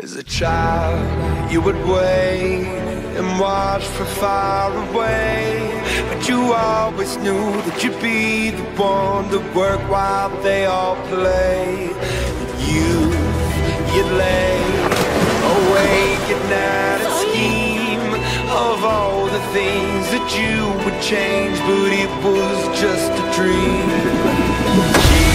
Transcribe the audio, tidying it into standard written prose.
As a child, you would wait and watch from far away, but you always knew that you'd be the one to work while they all play. You'd lay awake at night and scheme of all the things that you would change, but it was just a dream.